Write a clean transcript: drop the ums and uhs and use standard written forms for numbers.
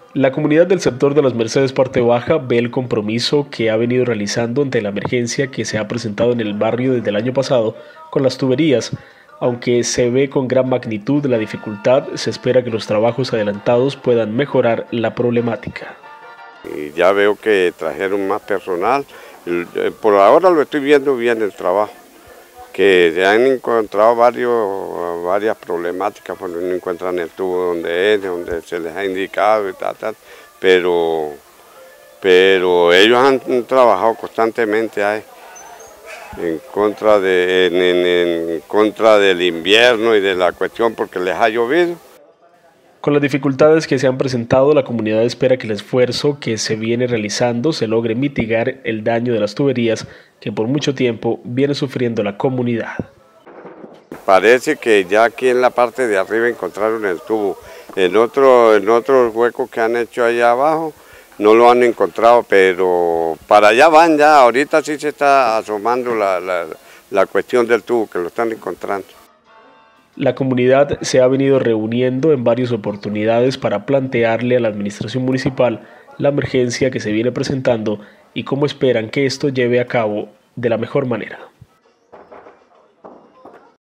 La comunidad del sector de las Mercedes Parte Baja ve el compromiso que ha venido realizando ante la emergencia que se ha presentado en el barrio desde el año pasado con las tuberías. Aunque se ve con gran magnitud la dificultad, se espera que los trabajos adelantados puedan mejorar la problemática. Y ya veo que trajeron más personal. Por ahora lo estoy viendo bien el trabajo, que se han encontrado varias problemáticas, cuando no encuentran el tubo donde se les ha indicado y tal, pero ellos han trabajado constantemente ahí, en contra del invierno y de la cuestión porque les ha llovido. Con las dificultades que se han presentado, la comunidad espera que el esfuerzo que se viene realizando se logre mitigar el daño de las tuberías que por mucho tiempo viene sufriendo la comunidad. Parece que ya aquí en la parte de arriba encontraron el tubo. En otros huecos que han hecho allá abajo no lo han encontrado, pero para allá van ya. Ahorita sí se está asomando la cuestión del tubo, que lo están encontrando. La comunidad se ha venido reuniendo en varias oportunidades para plantearle a la administración municipal la emergencia que se viene presentando y cómo esperan que esto lleve a cabo de la mejor manera.